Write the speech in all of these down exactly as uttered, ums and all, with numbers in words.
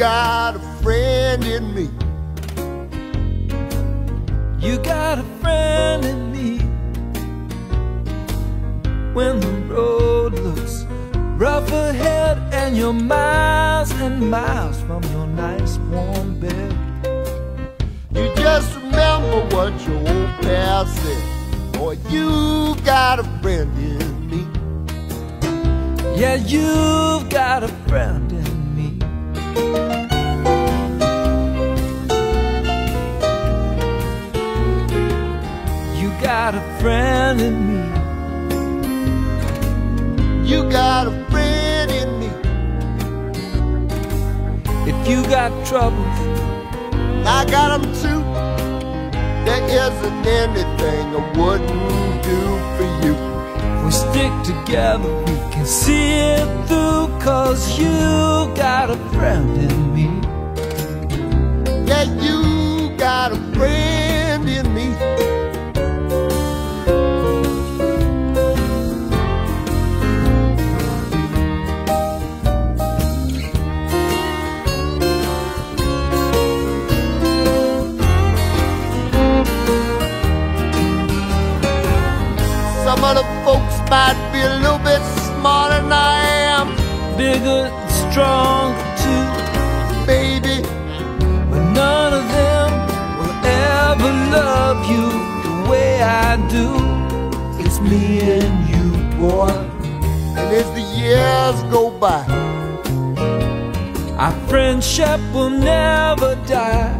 got a friend in me. You got a friend in me. When the road looks rough ahead and you're miles and miles from your nice warm bed, you just remember what your old past said. Boy, you got a friend in me. Yeah, you've got a friend in me. You got a friend in me. You got a friend in me. If you got troubles, I got them too. There isn't anything I wouldn't do for you. if we stick together we can see it through. 'Cause you got a friend in me. Yeah, you got a friend in me. Some of the folks might be a little bit smarter than I am, Bigger and stronger too, baby, but none of them will ever love you the way I do. It's me and you, boy. and as the years go by, Our friendship will never die.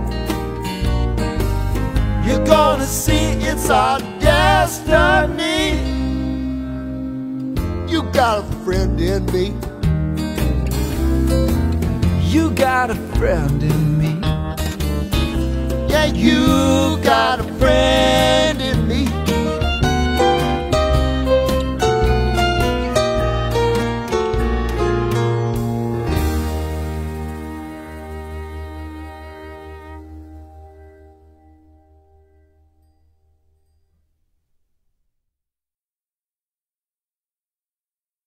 you're gonna see it's our destiny. You got a friend in me. You got a friend in me. Yeah, you got a friend